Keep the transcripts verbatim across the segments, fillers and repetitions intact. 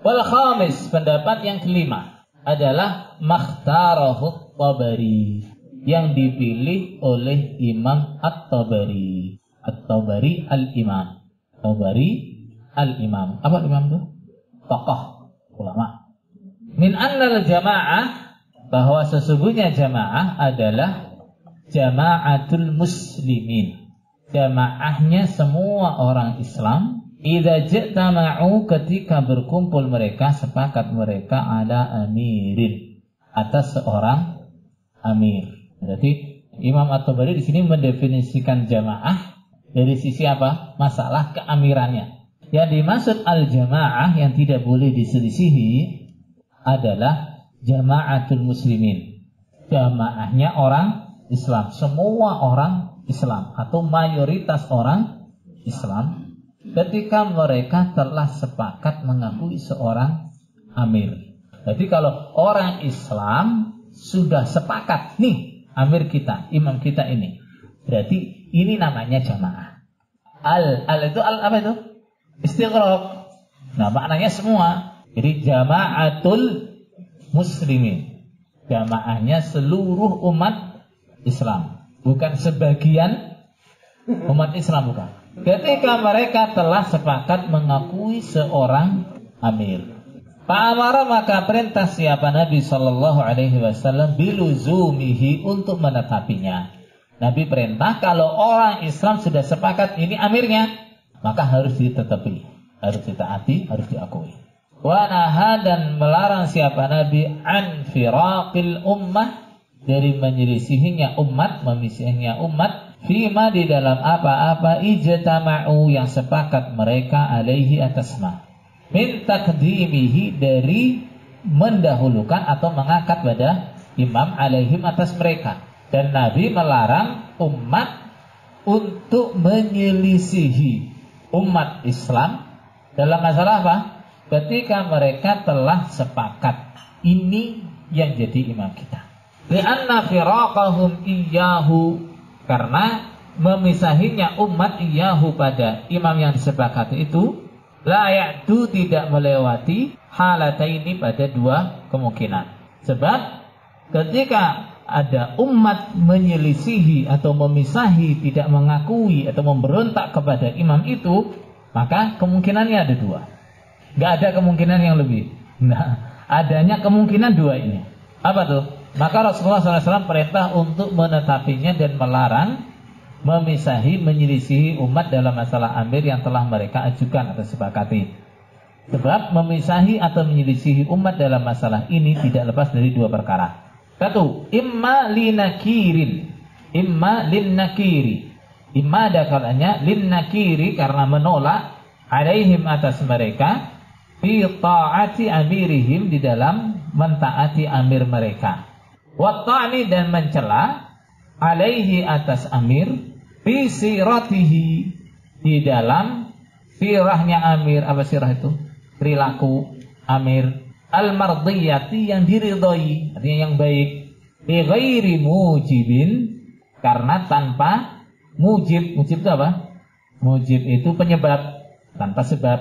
Wal khamis, pendapat yang kelima adalah makhtarahu Tabari, yang dipilih oleh Imam At-Tabari. At-Tabari al-Imam. Tabari al-Imam. Apa imam itu? Tokoh ulama. Min annal jamaah, bahwa sesungguhnya jamaah adalah jama'atul muslimin. Jamaahnya semua orang Islam. Idza jtama'u, ketika berkumpul mereka, sepakat mereka ala amirin, atas seorang amir. Berarti Imam At-Tabari di sini mendefinisikan jamaah dari sisi apa? Masalah keamirannya. Yang dimaksud al-jamaah yang tidak boleh diselisihi adalah jama'atul muslimin. Jamaahnya orang Islam, semua orang Islam atau mayoritas orang Islam, ketika mereka telah sepakat mengakui seorang amir. Jadi kalau orang Islam sudah sepakat, nih amir kita, imam kita ini, berarti ini namanya jamaah. Al, al itu al apa itu? Istighraq. Nah, maknanya semua. Jadi jama'atul muslimin, jamaahnya seluruh umat Islam, bukan sebagian umat Islam, bukan. Ketika mereka telah sepakat mengakui seorang amir, Fa'amara, maka perintah siapa Nabi Shallallahu Alaihi Wasallam biluzumihi, untuk menetapinya. Nabi perintah kalau orang Islam sudah sepakat ini amirnya, maka harus ditetapi, harus ditaati, harus diakui. Wa naha, dan melarang siapa Nabi an firaqil ummah, dari menyelisihinya umat, memisahnya umat, fima, di dalam apa-apa ijtama'u, yang sepakat mereka alaihi atasma, min takdimihi, dari mendahulukan atau mengangkat pada imam alaihim, atas mereka. Dan Nabi melarang umat untuk menyelisihi umat Islam dalam masalah apa? Ketika mereka telah sepakat ini yang jadi imam kita. Li'anna firaqahum iyyahu, karena memisahinya umat iyahu pada imam yang disepakati itu, la ya'du, tidak melewati halataini, pada dua kemungkinan. Sebab ketika ada umat menyelisihi atau memisahi, tidak mengakui atau memberontak kepada imam itu, maka kemungkinannya ada dua. Gak ada kemungkinan yang lebih. Nah, adanya kemungkinan dua ini. Apa tuh? Maka Rasulullah shallallahu alaihi wasallam perintah untuk menetapinya dan melarang memisahi, menyelisihi umat dalam masalah amir yang telah mereka ajukan atau sepakati. Sebab memisahi atau menyelisihi umat dalam masalah ini tidak lepas dari dua perkara. Satu, imma linakirin, imma linnakiri. Imma ada kalanya linnakiri, karena menolak, alaihim, atas mereka, fi ta'ati amirihim, di dalam mentaati amir mereka. Wa ta'ni, dan mencela, alaihi, atas amir, fi siratihi, di dalam sirahnya amir. Apa sirah itu? Perilaku amir. Al-mardiyati, yang diridhoi, artinya yang baik. Bi ghairi mujibin, karena tanpa mujib. Mujib itu apa? Mujib itu penyebab, tanpa sebab.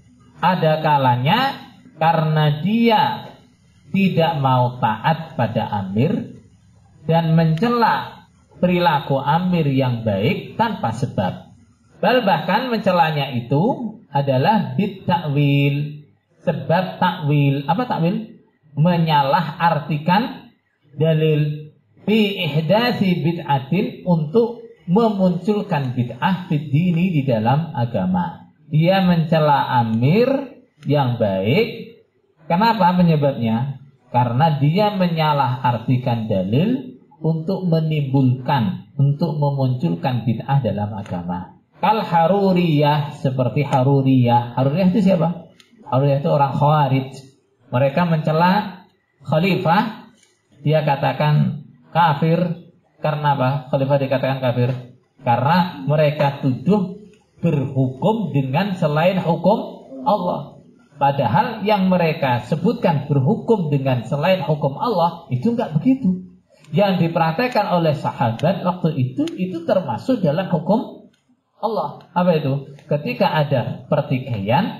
Ada kalanya karena dia tidak mau taat pada amir dan mencela perilaku amir yang baik tanpa sebab. Bahkan mencelanya itu adalah bit ta'wil, sebab takwil. Apa takwil? Menyalah artikan dalil, fi ihdatsi bid'atin, untuk memunculkan bid'ah fid dini, di dalam agama. Dia mencela amir yang baik. Kenapa penyebabnya? Karena dia menyalah artikan dalil untuk menimbulkan, untuk memunculkan bid'ah dalam agama. Kal haruriyah, seperti haruriyah. Haruriyah itu siapa? Haruriyah itu orang Khawarij. Mereka mencela khalifah, dia katakan kafir. Karena apa? Khalifah dikatakan kafir karena mereka tuduh berhukum dengan selain hukum Allah. Padahal yang mereka sebutkan berhukum dengan selain hukum Allah itu enggak begitu. Yang dipraktekkan oleh sahabat waktu itu, itu termasuk dalam hukum Allah. Apa itu? Ketika ada pertikaian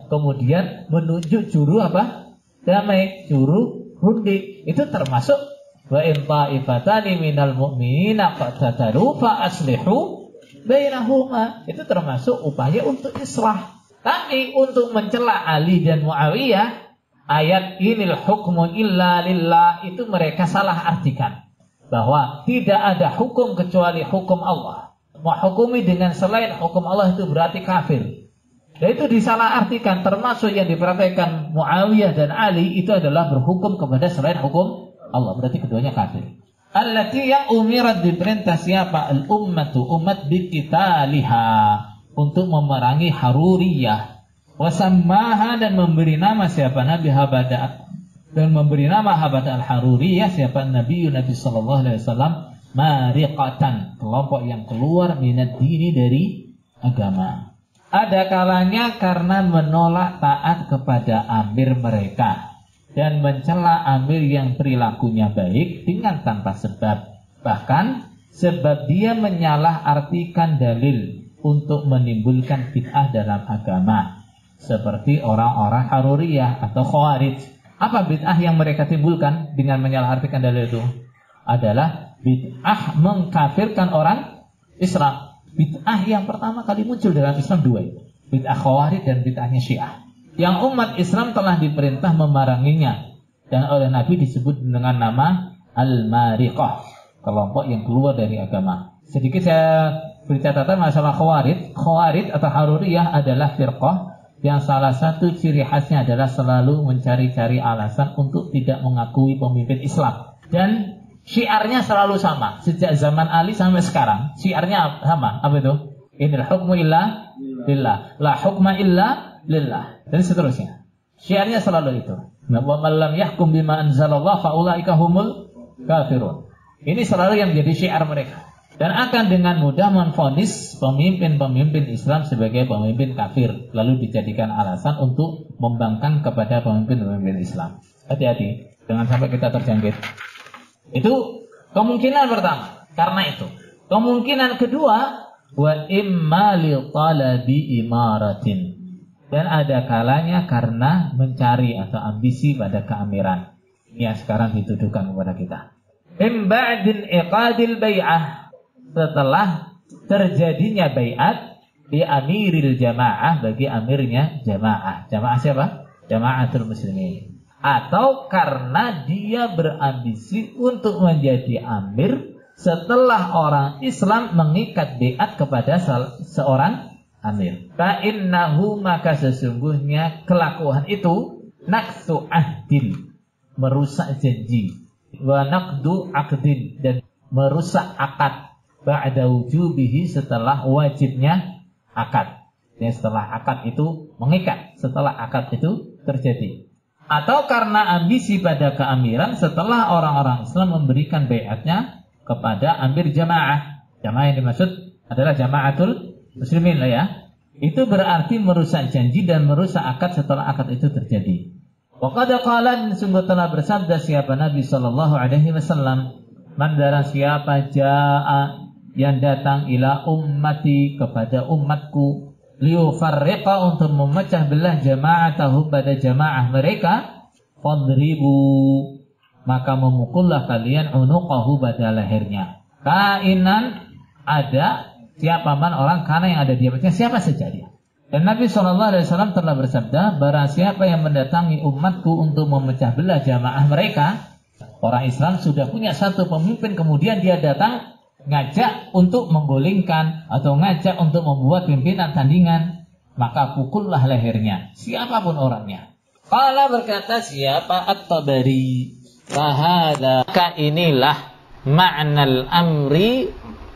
kemudian menunjuk juru apa? Damai, juru hundi. Itu termasuk wa in ta'ifatani minal mu'minina qatatalu fa aslihu bainahuma. Itu termasuk upaya untuk islah. Tapi untuk mencela Ali dan Muawiyah, ayat inil hukmu illa lillah itu mereka salah artikan. Bahwa tidak ada hukum kecuali hukum Allah. Menghukumi dengan selain hukum Allah itu berarti kafir. Dan itu disalah artikan, termasuk yang diperhatikan Muawiyah dan Ali itu adalah berhukum kepada selain hukum Allah. Berarti keduanya kafir. Allati yang umirat diperintah siapa? Al-ummatu umat biqitaliha, untuk memerangi Haruriyah. Wasammaha, dan memberi nama siapa? Nabi Habada, dan memberi nama Habada al-Haruriyah siapa? Nabi Nabi sallallahu alaihi wasallam mariqatan, kelompok yang keluar minad dini, dari agama. Ada kalanya karena menolak taat kepada amir mereka dan mencela amir yang perilakunya baik dengan tanpa sebab. Bahkan sebab dia menyalah artikan dalil untuk menimbulkan bid'ah dalam agama, seperti orang-orang Haruriyah atau Khawarij. Apa bid'ah yang mereka timbulkan dengan menyalahartikan dalil itu? Adalah bid'ah mengkafirkan orang Islam. Bid'ah yang pertama kali muncul dalam Islam dua itu, bid'ah Khawarij dan bid'ahnya Syiah, yang umat Islam telah diperintah memeranginya, dan oleh Nabi disebut dengan nama Al-Mariqah, kelompok yang keluar dari agama. Sedikit saya beri catatan masalah Khawarij. Khawarij atau Haruriyah adalah firqah yang salah satu ciri khasnya adalah selalu mencari-cari alasan untuk tidak mengakui pemimpin Islam. Dan syiarnya selalu sama. Sejak zaman Ali sampai sekarang, syiarnya sama. Apa itu? Inil hukmu illa lillah, la hukma illa lillah, dan seterusnya. Syiarnya selalu itu. Wa man lam yahkum bima anzalallah fa ulaika humul kafirun. Ini selalu yang menjadi syiar mereka. Dan akan dengan mudah menvonis pemimpin-pemimpin Islam sebagai pemimpin kafir, lalu dijadikan alasan untuk membangkang kepada pemimpin-pemimpin Islam. Hati-hati, jangan sampai kita terjangkit. Itu kemungkinan pertama. Karena itu, kemungkinan kedua, wa imma li talabi imaratin, dan ada kalanya karena mencari atau ambisi pada keamiran. Ini yang sekarang dituduhkan kepada kita. Im ba'din iqadil bai'ah, setelah terjadinya bai'at di amiril jamaah, bagi amirnya jamaah. Jamaah siapa? Jamaatul muslimin. Atau karena dia berambisi untuk menjadi amir setelah orang Islam mengikat bai'at kepada seorang amir. Fa innahu, maka sesungguhnya kelakuan itu naqsu ahdin, merusak janji, wa naqdu aqdin, dan merusak akad, ba'da wujubihi, setelah wajibnya akad. Ya, setelah akad itu mengikat, setelah akad itu terjadi. Atau karena ambisi pada keamiran setelah orang-orang Islam memberikan bai'atnya kepada amir jamaah. Jamaah yang dimaksud adalah jamaatul muslimin lah ya. Itu berarti merusak janji dan merusak akad setelah akad itu terjadi. Wa qad qala, sungguh telah bersabda siapa Nabi sallallahu alaihi wasallam, man darah siapa jaa, yang datang ila ummati, kepada umatku, liufarriqa, untuk memecah belah jama'atahu, pada jamaah mereka, fadribu, maka memukullah kalian unuqahu, pada lehernya. Kainan, ada siapa man orang, karena yang ada di atasnya siapa saja dia. Dan Nabi shallallahu alaihi wasallam telah bersabda, barang siapa yang mendatangi umatku untuk memecah belah jamaah mereka, orang Islam sudah punya satu pemimpin, kemudian dia datang ngajak untuk menggolingkan atau ngajak untuk membuat pimpinan tandingan, maka pukullah lehernya, siapapun orangnya. Qala, berkata siapa? At-Tabari, fahada, maka inilah ma'nal amri,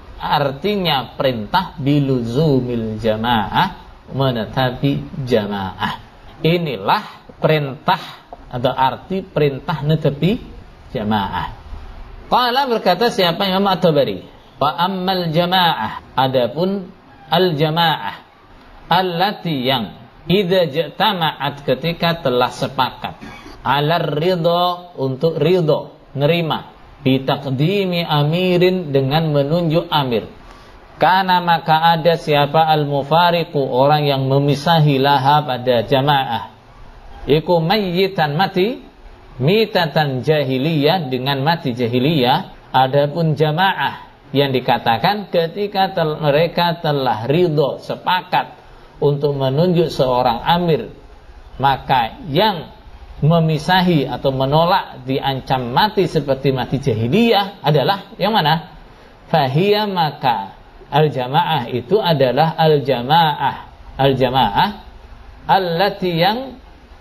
artinya perintah, biluzumil jamaah, menetapi jamaah. Inilah perintah atau arti perintah netepi jamaah. Qala, berkata siapa? Imam At-Tabari, wa ammal jamaah, adapun al jamaah, allati, yang idza jtama'at, ketika telah sepakat, alar ridho, untuk ridho, nerima, bitaqdimi amirin, dengan menunjuk amir, Karena maka ada siapa al-mufariqu, orang yang memisahi laha pada jamaah, iku mayyitan mati, mitatan jahiliyah dengan mati jahiliyah. Adapun jamaah yang dikatakan ketika tel- mereka telah ridho sepakat untuk menunjuk seorang amir, maka yang memisahi atau menolak diancam mati seperti mati jahiliyah adalah yang mana? Fahiyya, maka al-jamaah itu adalah al-jamaah al-jamaah allati yang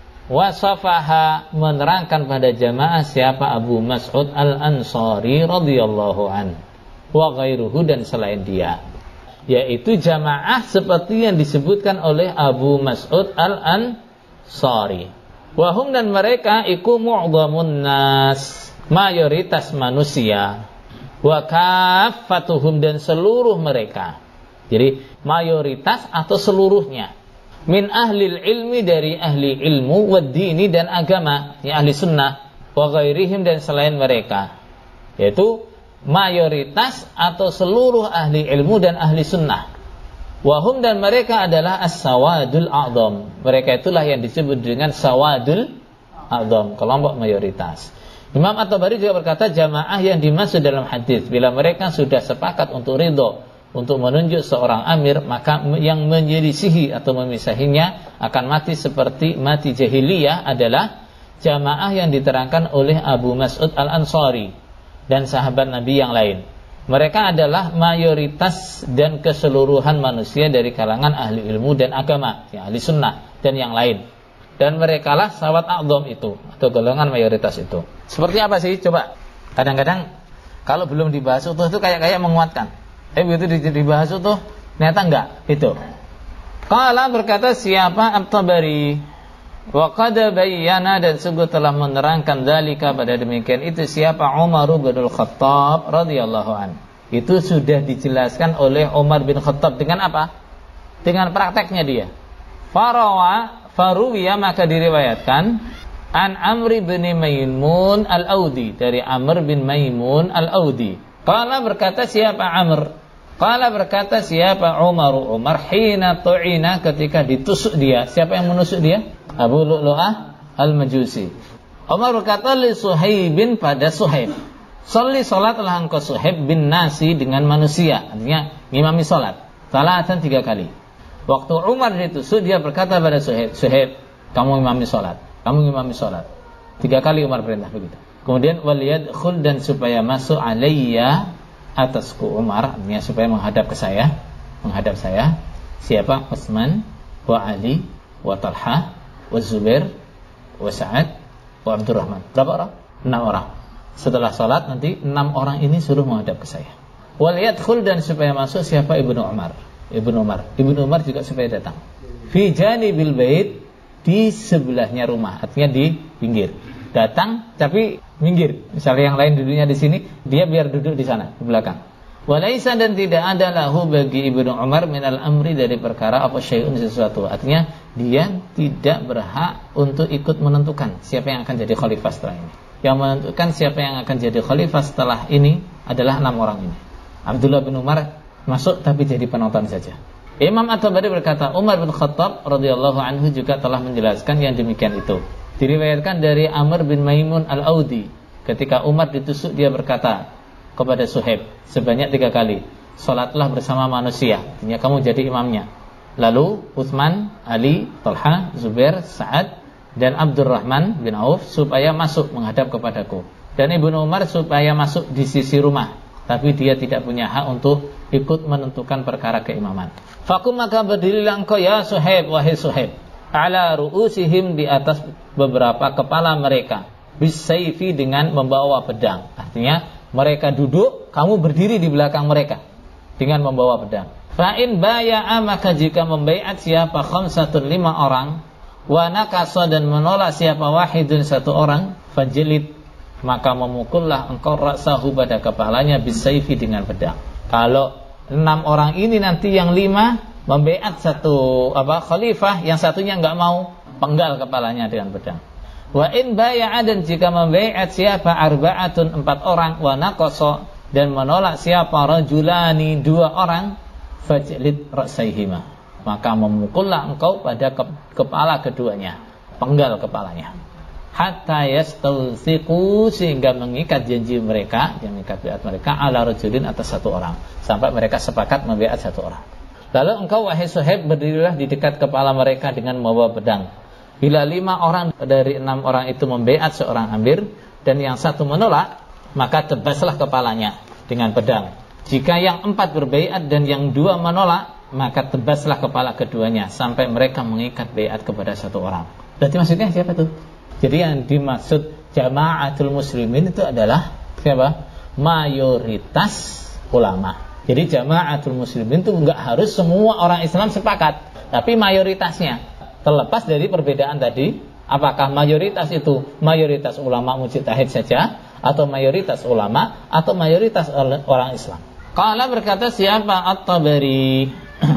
wasafaha, menerangkan pada jamaah siapa Abu Mas'ud al-Ansari radhiyallahu an wa ghairuhu, dan selain dia, yaitu jamaah seperti yang disebutkan oleh Abu Mas'ud al-Ansari. Wahum, dan mereka iku mu'dhamun nas, mayoritas manusia, wa kaffatuhum, dan seluruh mereka. Jadi mayoritas atau seluruhnya, min ahlil ilmi, dari ahli ilmu, wa dini, dan agama, ya ahli sunnah, wa ghairihim, dan selain mereka, yaitu mayoritas atau seluruh ahli ilmu dan ahli sunnah. Wahum, dan mereka adalah as-sawadul a'dham, mereka itulah yang disebut dengan sawadul a'dham, kelompok mayoritas. Imam At-Tabari juga berkata, jamaah yang dimaksud dalam hadis, bila mereka sudah sepakat untuk ridho untuk menunjuk seorang amir, maka yang menyelisihi atau memisahinya akan mati seperti mati jahiliyah adalah jamaah yang diterangkan oleh Abu Mas'ud al-Ansari dan sahabat Nabi yang lain. Mereka adalah mayoritas dan keseluruhan manusia dari kalangan ahli ilmu dan agama, ya, ahli sunnah dan yang lain. Dan merekalah sawat a'dham itu, atau golongan mayoritas itu. Seperti apa sih? Coba. Kadang-kadang kalau belum dibahas utuh itu kayak-kayak menguatkan. Eh begitu dibahas utuh, ternyata enggak. Itu. Qala, berkata siapa At-Tabari, wa qad bayyana, dan sungguh telah menerangkan dzalika, pada demikian itu siapa Umar bin Khattab radhiyallahu an. Itu sudah dijelaskan oleh Umar bin Khattab dengan apa? Dengan prakteknya dia. Farawa Faruwiya, maka diriwayatkan an Amr bin Maimun al-Audi, dari Amr bin Maimun al-Audi. Qala, berkata siapa Amr? Qala, berkata siapa Umar? Umar hina tu'ina, ketika ditusuk dia. Siapa yang menusuk dia? Abu Lu'lu'ah al-Majusi. Umar berkata li Suhaibin, pada Suhaib, salli, salatlah engkau Suhaib bin nasi, dengan manusia, artinya ngimami salat, salatan, tiga kali. Waktu Umar ditusuk, dia berkata pada Suhaib, Suhaib, kamu imami sholat, kamu imami sholat. Tiga kali Umar perintah begitu. Kemudian waliyadkhul, dan supaya masuk alayya, atasku Umar, artinya supaya menghadap ke saya, menghadap saya. Siapa? Utsman, wa Ali, wa Talha, wa Zubair, wa Sa'ad, wa Abdurrahman. Berapa orang? Enam orang. Setelah sholat nanti enam orang ini suruh menghadap ke saya. Waliyadkhul, dan supaya masuk siapa? Ibnu Umar. Ibnu Umar, Ibnu Umar juga supaya datang. Fi janibil bait, di sebelahnya rumah, artinya di pinggir. Datang tapi minggir. Misalnya yang lain duduknya di sini, dia biar duduk di sana, di belakang. Walaisa, dan tidak ada lahu bagi Ibnu Umar minal amri, dari perkara apa syai'un, sesuatu. Artinya dia tidak berhak untuk ikut menentukan siapa yang akan jadi khalifah setelah ini. Yang menentukan siapa yang akan jadi khalifah setelah ini adalah enam orang ini. Abdullah bin Umar masuk tapi jadi penonton saja. Imam At-Tabari berkata, Umar bin Khattab radhiyallahu anhu juga telah menjelaskan yang demikian itu. Diriwayatkan dari Amr bin Maimun al-Audi, ketika Umar ditusuk, dia berkata kepada Suhaib sebanyak tiga kali, salatlah bersama manusia, artinya kamu jadi imamnya. Lalu Utsman, Ali, Talha, Zubair, Sa'ad, dan Abdurrahman bin Auf supaya masuk menghadap kepadaku, dan Ibnu Umar supaya masuk di sisi rumah, tapi dia tidak punya hak untuk ikut menentukan perkara keimaman. Fakum, maka berdirilah engkau ya Suhaib, wahai Suhaib, ala ru'usihim, di atas beberapa kepala mereka, bisayfi, dengan membawa pedang. Artinya mereka duduk, kamu berdiri di belakang mereka dengan membawa pedang. Fa in baya'a, maka jika membaiat siapa khamsatun, lima orang, wa nakasa, dan menolak siapa wahidun, satu orang, fajlid, maka memukullah engkau ra'sahu, pada kepalanya, bisayfi, dengan pedang. Kalau enam orang ini nanti yang lima membaiat satu apa khalifah, yang satunya enggak mau, penggal kepalanya dengan pedang. Wa in baya'a, dan jika membaiat siapa arba'atun, empat orang, wa naqasa, dan menolak siapa rajulani, dua orang, fajlid ra'saihima, maka memukullah engkau pada kepala keduanya, penggal kepalanya, hatta yastawsiqu, sehingga mengikat janji mereka, yang mengikat baiat mereka, ala rajulin, atas satu orang, sampai mereka sepakat membaiat satu orang. Lalu engkau wahai Suhaib berdirilah di dekat kepala mereka dengan membawa pedang. Bila lima orang dari enam orang itu membaiat seorang amir dan yang satu menolak, maka tebaslah kepalanya dengan pedang. Jika yang empat berbaiat dan yang dua menolak, maka tebaslah kepala keduanya sampai mereka mengikat baiat kepada satu orang. Berarti maksudnya siapa tuh? Jadi yang dimaksud jama'atul muslimin itu adalah siapa? Mayoritas ulama. Jadi jama'atul muslimin itu enggak harus semua orang Islam sepakat, tapi mayoritasnya. Terlepas dari perbedaan tadi, apakah mayoritas itu mayoritas ulama mujtahid saja, atau mayoritas ulama, atau mayoritas orang Islam. Qala, berkata siapa? At-Tabari.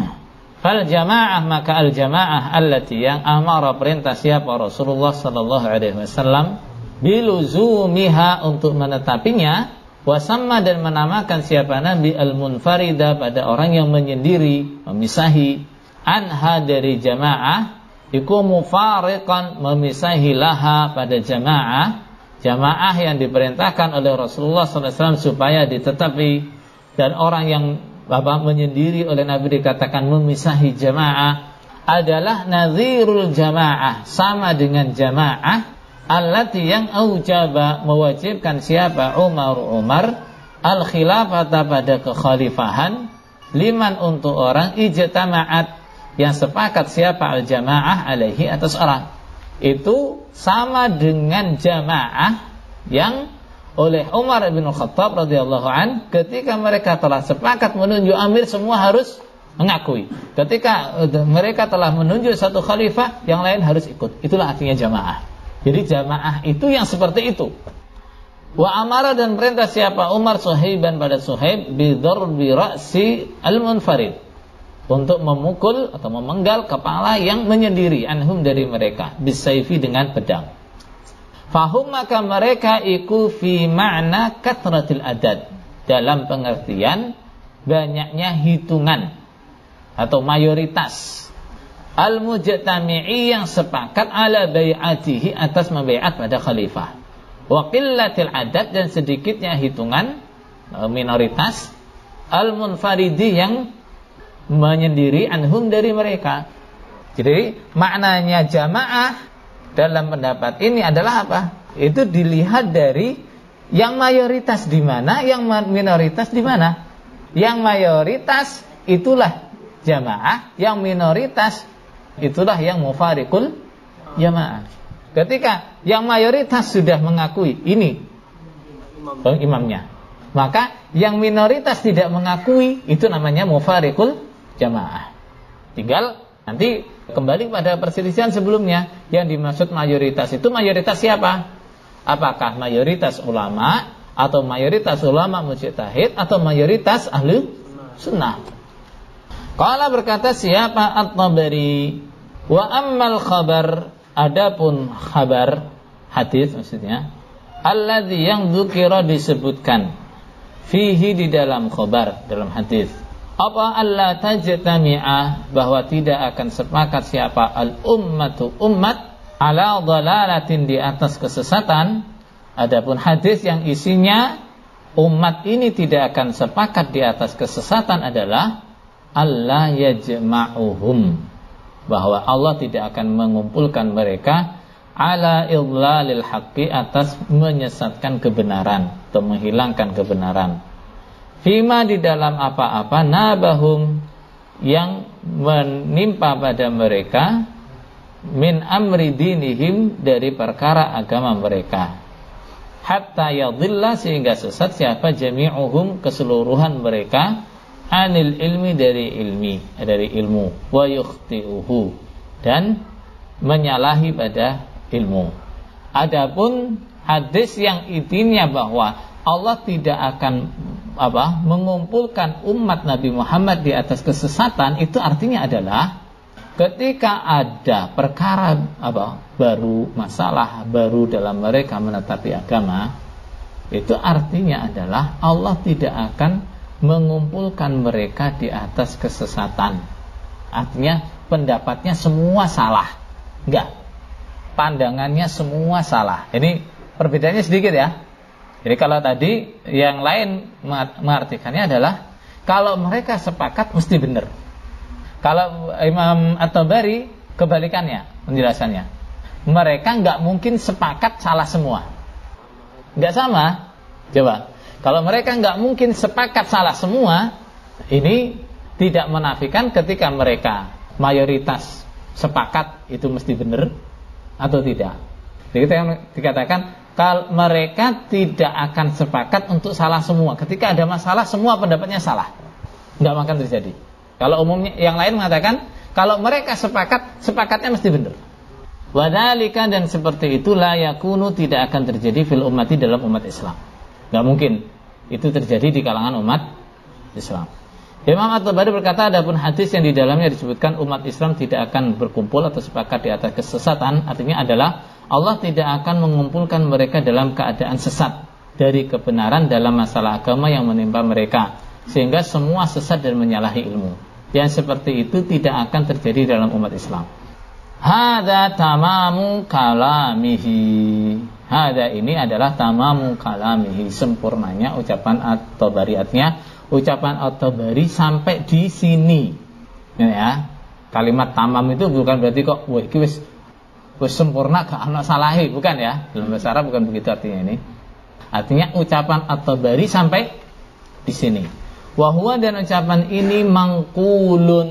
Fal jamaah, maka al jamaah allati, yang amara perintah siapa Rasulullah sallallahu alaihi wasallam biluzumiha, untuk menetapinya, wasamma, dan menamakan siapa Nabi al-munfarida, pada orang yang menyendiri, memisahi, anha, dari jamaah, iku mufariqan, memisahi laha, pada jamaah, jamaah yang diperintahkan oleh Rasulullah sallallahu alaihi wasallam supaya ditetapi. Dan orang yang Bapak menyendiri oleh Nabi dikatakan memisahi jamaah adalah nadhirul jamaah, sama dengan jamaah allati, yang aujaba, mewajibkan siapa Umar Umar al khilafata, pada kekhalifahan, liman, untuk orang ijtama'at, yang sepakat siapa al jamaah alaihi, atas orang itu, sama dengan jamaah yang oleh Umar bin Khattab radhiyallahu an, ketika mereka telah sepakat menunjuk amir, semua harus mengakui. Ketika mereka telah menunjuk satu khalifah, yang lain harus ikut. Itulah artinya jamaah. Jadi jamaah itu yang seperti itu. Wa amara, dan perintah siapa Umar Suhaiban, pada Suhaib, bidharbi ra'si al-munfarid, untuk memukul atau memenggal kepala yang menyendiri, anhum, dari mereka, bisayfi, dengan pedang. Fahum, maka mereka iku fi ma'na kathratil adad, dalam pengertian banyaknya hitungan atau mayoritas, al-mujtami'i, yang sepakat, ala bai'atihi, atas membaiat pada khalifah, wa qillatil adad, dan sedikitnya hitungan, minoritas, al-munfaridi, yang menyendiri, anhum, dari mereka. Jadi maknanya jamaah dalam pendapat ini adalah apa? Itu dilihat dari yang mayoritas di mana, yang minoritas di mana. Yang mayoritas itulah jamaah, yang minoritas itulah yang mufarikul jamaah. Ketika yang mayoritas sudah mengakui ini imamnya, maka yang minoritas tidak mengakui, itu namanya mufarikul jamaah. Tinggal nanti kembali pada perselisihan sebelumnya, yang dimaksud mayoritas itu mayoritas siapa? Apakah mayoritas ulama, atau mayoritas ulama mujtahid, atau mayoritas ahli sunnah? Qala, berkata siapa At-Tabari, wa ammal khabar, adapun khabar, hadis maksudnya, alladzi, yang dzukira, disebutkan, fihi, di dalam khabar, dalam hadis, apa? Allah tajtami'ah, bahwa tidak akan sepakat siapa al-ummatu, umat, ala dhalalatin, di atas kesesatan. Adapun hadis yang isinya umat ini tidak akan sepakat di atas kesesatan adalah Allah yajma'uhum, bahwa Allah tidak akan mengumpulkan mereka ala idlalil haqqi, atas menyesatkan kebenaran atau menghilangkan kebenaran. Fima, di dalam apa-apa, nabahum, yang menimpa pada mereka, min amri dinihim, dari perkara agama mereka, hatta yadhilla, sehingga sesat siapa jami'uhum, keseluruhan mereka, anil ilmi, dari ilmi, dari ilmu, wa yukhti'uhu, dan menyalahi pada ilmu. Adapun hadis yang intinya bahwa Allah tidak akan apa mengumpulkan umat Nabi Muhammad di atas kesesatan, itu artinya adalah ketika ada perkara apa baru, masalah baru dalam mereka menetapi agama, itu artinya adalah Allah tidak akan mengumpulkan mereka di atas kesesatan. Artinya pendapatnya semua salah. Enggak. Pandangannya semua salah. Ini perbedaannya sedikit ya. Jadi kalau tadi yang lain mengartikannya adalah kalau mereka sepakat mesti benar. Kalau Imam At-Tabari kebalikannya penjelasannya. Mereka enggak mungkin sepakat salah semua. Enggak sama. Coba. Kalau mereka enggak mungkin sepakat salah semua, ini tidak menafikan ketika mereka mayoritas sepakat itu mesti benar atau tidak. Jadi kita dikatakan kalau mereka tidak akan sepakat untuk salah semua. Ketika ada masalah semua pendapatnya salah. Enggak akan terjadi. Kalau umumnya yang lain mengatakan kalau mereka sepakat, sepakatnya mesti benar. Wadhalika dan seperti itulah yakunu tidak akan terjadi fil ummati dalam umat Islam. Enggak mungkin itu terjadi di kalangan umat Islam. Imam At-Tabari berkata, adapun hadis yang di dalamnya disebutkan umat Islam tidak akan berkumpul atau sepakat di atas kesesatan, artinya adalah Allah tidak akan mengumpulkan mereka dalam keadaan sesat dari kebenaran dalam masalah agama yang menimpa mereka, sehingga semua sesat dan menyalahi ilmu. Yang seperti itu tidak akan terjadi dalam umat Islam. Hada tamamu kalamihi. Hada ini adalah tamamu kalamihi, sempurnanya ucapan At-Tabari. Artinya ucapan At-Tabari sampai di sini. Ya. Kalimat tamam itu bukan berarti kok wah iki wis wis sempurna gak ana salahe, bukan ya. Dalam bahasa Arab bukan begitu artinya ini. Artinya ucapan At-Tabari sampai di sini. Wa huwa dan ucapan ini mangkulun,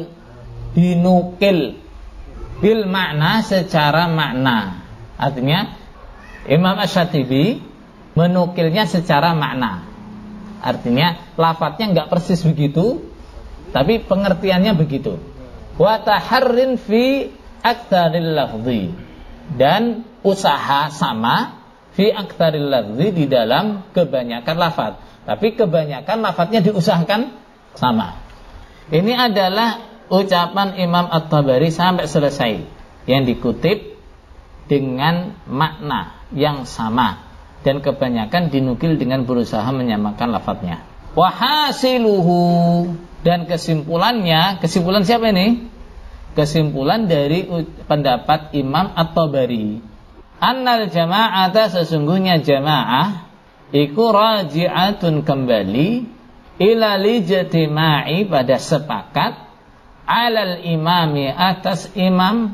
dinukil bil makna secara makna. Artinya Imam Asy-Syatibi menukilnya secara makna. Artinya lafadznya enggak persis begitu, tapi pengertiannya begitu. Wa taharrin fi aktsaril lafzi, dan usaha sama fi aktsaril lafzi di dalam kebanyakan lafaz. Tapi kebanyakan lafadznya diusahakan sama. Ini adalah ucapan Imam At-Tabari sampai selesai yang dikutip dengan makna yang sama dan kebanyakan dinukil dengan berusaha menyamakan lafadznya. Wa hasiluhu, dan kesimpulannya, kesimpulan siapa ini? Kesimpulan dari pendapat Imam At-Tabari. Annal jama'ata, sesungguhnya jamaah iku raji'atun, kembali ila lijtima'i, pada sepakat alal imami, atas imam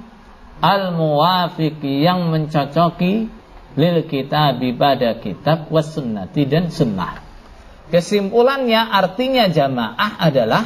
al-muwafiqi, yang mencocoki lil kitabi, pada kitab, was sunnati, dan sunnah. Kesimpulannya artinya jamaah adalah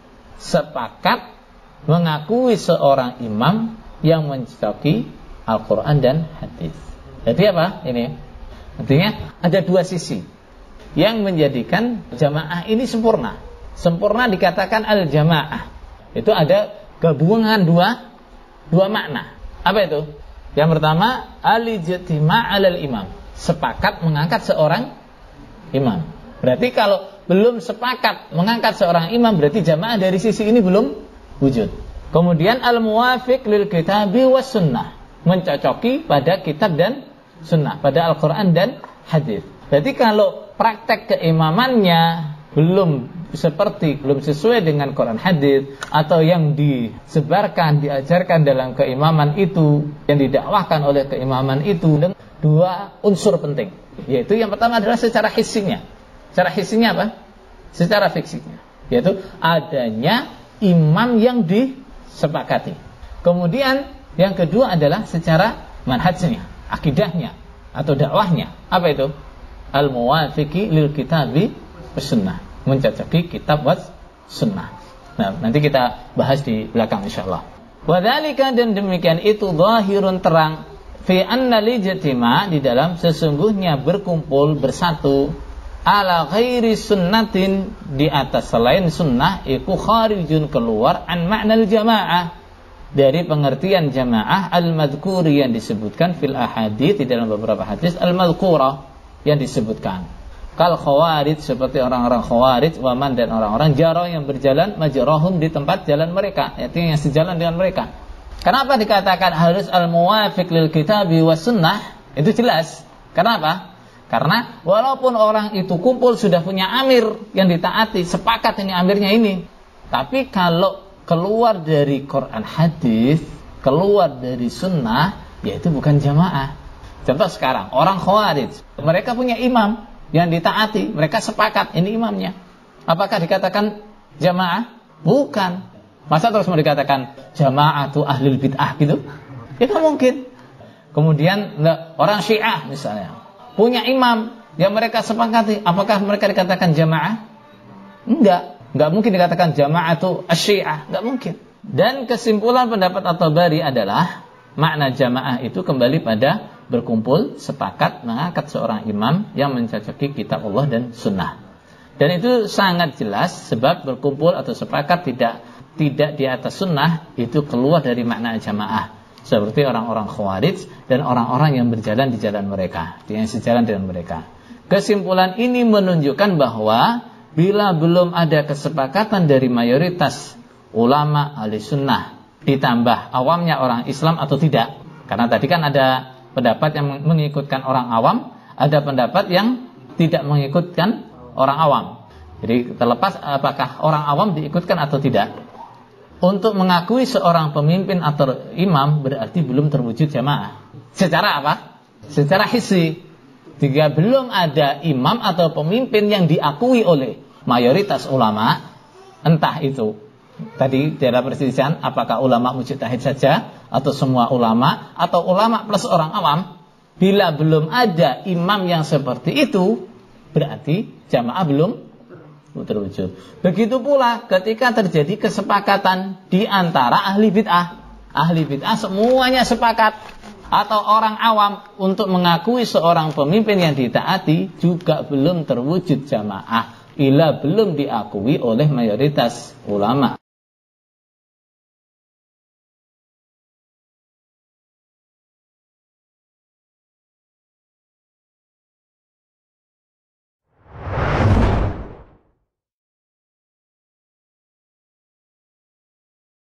sepakat mengakui seorang imam yang mencocoki Al-Quran dan hadis. Jadi apa ini? Artinya ada dua sisi yang menjadikan jamaah ini sempurna. Sempurna dikatakan al-jamaah. Itu ada gabungan dua dua makna. Apa itu? Yang pertama, al-ijtima' 'alal imam, sepakat mengangkat seorang imam. Berarti kalau belum sepakat mengangkat seorang imam, berarti jamaah dari sisi ini belum wujud. Kemudian al-muwafiq lil kitabi was sunnah, mencocoki pada kitab dan sunnah, pada Al-Quran dan hadis. Berarti kalau praktek keimamannya belum seperti, belum sesuai dengan Quran hadis, atau yang disebarkan, diajarkan dalam keimaman itu, yang didakwahkan oleh keimaman itu, dan dua unsur penting, yaitu yang pertama adalah secara hissinya. Secara hissinya apa? Secara fiksinya, yaitu adanya imam yang disepakati. Kemudian yang kedua adalah secara manhajnya, akidahnya atau dakwahnya. Apa itu? Al-muwafiqi lil kitabi was sunnah, mencocoki kitab was sunnah. Nah, nanti kita bahas di belakang insyaallah. Wa dzalika, dan demikian itu zahirun, terang, fi anna lijtima', di dalam sesungguhnya berkumpul bersatu, ala ghairi sunnatin, di atas selain sunnah, iku kharijun, keluar, an ma'nal jamaah, dari pengertian jamaah al-madhkuri, yang disebutkan fil ahadits, di dalam beberapa hadis, al-madhkurah, yang disebutkan. Kal khawarij, seperti orang-orang khawarij, waman, dan orang-orang jaro, yang berjalan majrahum, di tempat jalan mereka, yaitu yang sejalan dengan mereka. Kenapa dikatakan harus al-muwafiq lil kitabi was sunnah? Itu jelas. Kenapa? Karena walaupun orang itu kumpul sudah punya amir yang ditaati, sepakat ini amirnya ini, tapi kalau keluar dari Quran hadis, keluar dari sunnah, yaitu bukan jamaah. Contoh sekarang, orang Khawarij, mereka punya imam yang ditaati, mereka sepakat ini imamnya. Apakah dikatakan jamaah? Bukan. Masa terus mau dikatakan jamaah itu ahlul bid'ah gitu? Ya kan mungkin. Kemudian orang Syiah misalnya punya imam yang mereka sepakati, apakah mereka dikatakan jamaah? Enggak, enggak mungkin dikatakan jamaah itu Syiah, enggak mungkin. Dan kesimpulan pendapat At-Tabari adalah makna jamaah itu kembali pada berkumpul, sepakat mengangkat seorang imam yang mencocoki kitab Allah dan sunnah. Dan itu sangat jelas, sebab berkumpul atau sepakat tidak tidak di atas sunnah itu keluar dari makna jamaah. Seperti orang-orang Khawarij dan orang-orang yang berjalan di jalan mereka, yang sejalan dengan mereka. Kesimpulan ini menunjukkan bahwa bila belum ada kesepakatan dari mayoritas ulama ahli sunnah, ditambah awamnya orang Islam atau tidak. Karena tadi kan ada pendapat yang mengikutkan orang awam, ada pendapat yang tidak mengikutkan orang awam. Jadi terlepas apakah orang awam diikutkan atau tidak, untuk mengakui seorang pemimpin atau imam berarti belum terwujud jamaah. Secara apa? Secara hissi. Jika belum ada imam atau pemimpin yang diakui oleh mayoritas ulama, entah itu tadi tidak ada perselisihan apakah ulama mujtahid saja atau semua ulama atau ulama plus orang awam, bila belum ada imam yang seperti itu berarti jamaah belum terwujud. Begitu pula ketika terjadi kesepakatan di antara ahli bid'ah. Ahli bid'ah semuanya sepakat atau orang awam untuk mengakui seorang pemimpin yang ditaati juga belum terwujud jamaah bila belum diakui oleh mayoritas ulama.